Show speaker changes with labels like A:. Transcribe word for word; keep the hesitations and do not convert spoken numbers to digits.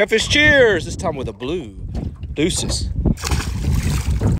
A: Catfish cheers, this time with a blue. Deuces.